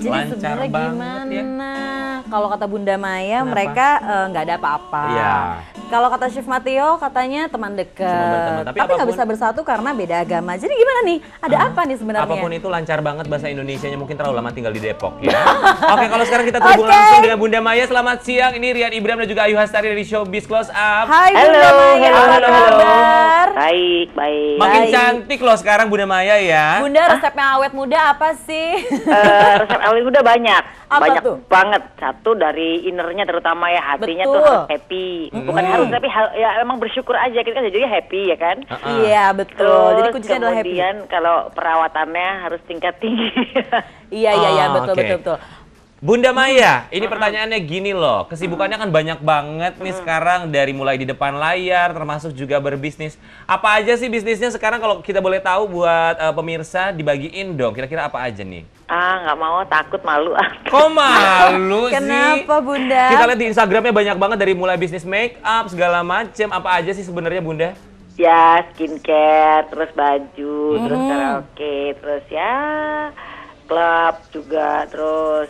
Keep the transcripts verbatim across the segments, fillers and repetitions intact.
Jadi Lancar sebenarnya banget ya. gimana? Kalau kata Bunda Maya, Kenapa? mereka eh, nggak ada apa-apa. Iya. Kalau kata Chef Matteo, katanya teman dekat. Cuma berteman, tapi tapi nggak apapun- bisa bersatu karena beda agama. Jadi gimana nih? Ada apa nih sebenarnya? Apapun itu lancar banget bahasa Indonesianya, mungkin terlalu lama tinggal di Depok ya. Oke, kalau sekarang kita terhubung Oke. langsung dengan Bunda Maya. Selamat siang, ini Rian Ibrahim dan juga Ayu Hastari dari Showbiz Close Up. Hai Halo, Bunda Maya, halo, apa halo, halo. kabar? Baik, baik. Makin Baik. cantik loh sekarang Bunda Maya ya. Bunda, resep yang awet muda apa sih? Eh, resep awet udah banyak, Apa banyak tuh? banget. Satu dari innernya terutama ya, hatinya tuh Betul. harus happy. Bukan harus tapi ha- ya emang bersyukur aja, kita kan jadinya happy ya kan. Ah. Iya, betul. Terus Jadi kuncinya adalah happy. kemudian kalau perawatannya harus tingkat tinggi. Iya, iya, iya, Ah, betul, oke. betul, betul. Bunda Maya, ini pertanyaannya gini loh, kesibukannya kan banyak banget nih sekarang dari mulai di depan layar termasuk juga berbisnis. Apa aja sih bisnisnya sekarang kalau kita boleh tahu buat eh, pemirsa dibagiin dong, kira-kira apa aja nih? Ah, nggak mau, takut, malu. Kok malu sih? Kenapa Bunda? Kita lihat di Instagramnya banyak banget dari mulai bisnis make up segala macem. Apa aja sih sebenarnya Bunda? Ya, skincare, terus baju, terus Hmm. karaoke, terus ya klub juga, terus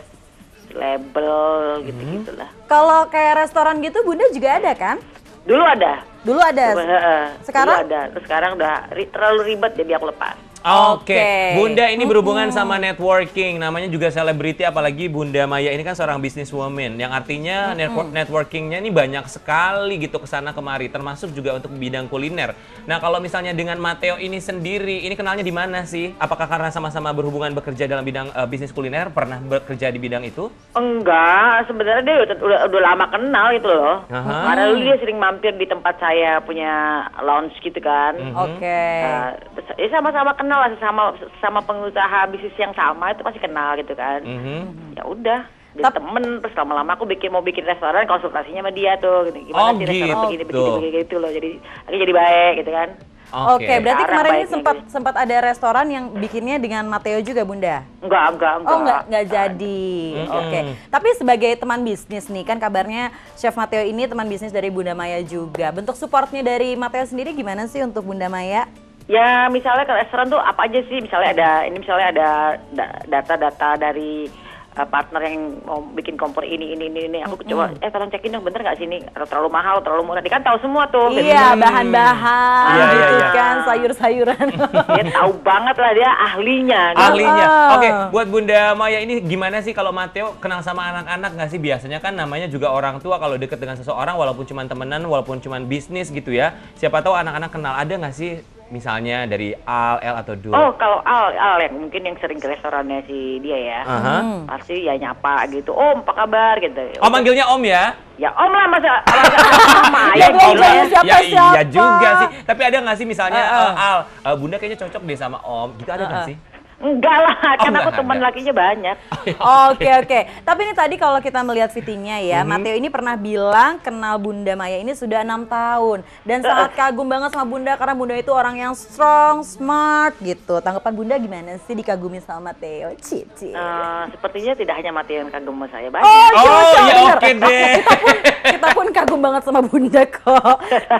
label gitu-gitulah. Kalau kayak restoran gitu Bunda juga ada kan? Dulu ada. Dulu ada. Heeh, Sekarang? dulu ada. Terus sekarang udah ri- terlalu ribet jadi aku lepas. Oke, Oke. Bunda ini berhubungan sama networking, namanya juga selebriti, apalagi Bunda Maya ini kan seorang businesswoman, yang artinya network networkingnya ini banyak sekali gitu kesana kemari, termasuk juga untuk bidang kuliner. Nah kalau misalnya dengan Matteo ini sendiri, ini kenalnya di mana sih? Apakah karena sama-sama berhubungan bekerja dalam bidang eh, bisnis kuliner, pernah bekerja di bidang itu? Enggak, sebenarnya dia udah, udah, udah lama kenal itu loh. Aha. Karena dulu dia sering mampir di tempat saya punya lounge gitu kan. Oke. Nah, ya sama-sama kenal lah, sama sama pengusaha bisnis yang sama itu pasti kenal gitu kan. Mhm. Ya udah, jadi Tap- temen. Terus lama-lama aku bikin mau bikin restoran, konsultasinya sama dia tuh. Gini, gimana Oh, sih restoran gitu. begini begini begini gitu loh. Jadi akhirnya jadi baik gitu kan. Oke, berarti Sekarang kemarin ini baiknya sempat gitu. sempat ada restoran yang bikinnya dengan Matteo juga Bunda? Enggak, enggak, enggak. Oh nggak nggak jadi, Mm-mm. oke. Tapi sebagai teman bisnis nih, kan kabarnya Chef Matteo ini teman bisnis dari Bunda Maya juga. Bentuk supportnya dari Matteo sendiri gimana sih untuk Bunda Maya? Ya misalnya ke restoran tuh apa aja sih, misalnya ada ini misalnya ada da- data-data dari uh, partner yang mau bikin kompor ini ini ini ini aku coba eh tolong cekin dong bener nggak sih ini atau terlalu mahal terlalu murah, dia kan tahu semua tuh. Iya, bahan-bahan Iya, iya, gitu iya. kan, sayur-sayuran. Dia tahu banget lah, dia ahlinya gitu. Ahlinya. Ah. Oke, buat Bunda Maya ini gimana sih kalau Matteo kenal sama anak-anak nggak sih? Biasanya kan namanya juga orang tua kalau deket dengan seseorang walaupun cuma temenan, walaupun cuma bisnis gitu ya. Siapa tahu anak-anak kenal, ada nggak sih misalnya dari Al, El atau Dul? Oh kalau Al, Al yang mungkin yang sering ke restorannya si dia ya, Aha. pasti ya nyapa gitu, Om apa kabar gitu. Oh, manggilnya Om ya? Ya Om lah masa masa sama Ya, ya belum gila ya. jelas. Siapa, ya iya siapa? juga sih. Tapi ada nggak sih misalnya Uh-uh. eh, Al, eh, Bunda kayaknya cocok deh sama Om. Gitu ada nggak Uh-uh. sih? Enggak lah, kan nggak aku teman ada. lakinya banyak. Oke oke. Tapi ini tadi kalau kita melihat V T-nya ya, Matteo ini pernah bilang kenal Bunda Maya ini sudah enam tahun dan sangat kagum banget sama Bunda karena Bunda itu orang yang strong, smart gitu. Tanggapan Bunda gimana sih dikagumi sama Matteo? Cici. Eh, sepertinya tidak hanya mati yang kagum sama saya banyak. Oh, Oh, cocok, ya bener. oke deh. Kita pun, kita pun kagum banget sama Bunda kok.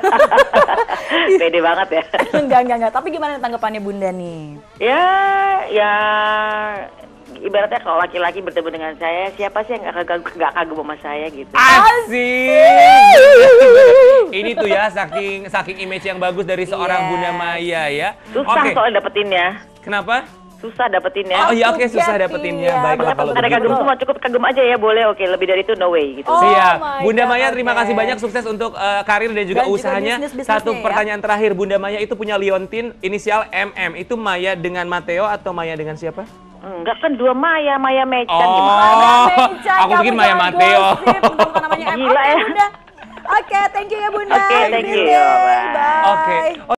Pede banget ya. enggak, enggak, enggak. Tapi gimana tanggapannya Bunda nih? Ya, ya ibaratnya kalau laki-laki bertemu dengan saya, siapa sih yang nggak kagum, nggak kagum sama saya gitu. Asik. Ini tuh ya saking saking image yang bagus dari seorang Yes. Bunda Maya ya. Susah Oke. soal dapetinnya. Kenapa? Susah dapetinnya. Oh iya, oke, Aku susah get dapetinnya. iya. Baiklah Ada kalau ada begitu. kagum semua, cukup kagum aja ya boleh, oke, lebih dari itu no way gitu. Oh Siap. my Bunda God, Maya, terima oke. kasih banyak, sukses untuk eh, karir dan juga Dan juga usahanya. bisnis-bisnisnya Satu ya. pertanyaan terakhir, Bunda Maya itu punya liontin inisial M M. Itu Maya dengan Matteo atau Maya dengan siapa? Enggak kan dua Maya, Maya Mecan Oh. gimana? Ada Meca, aku kamu pikir Maya jangan Matteo. gosip, bukan namanya M. Gila Oke, ya. Bunda. Oke, thank you ya Bunda. Oke, Have a thank great you. day. Bye. Bye. Oke.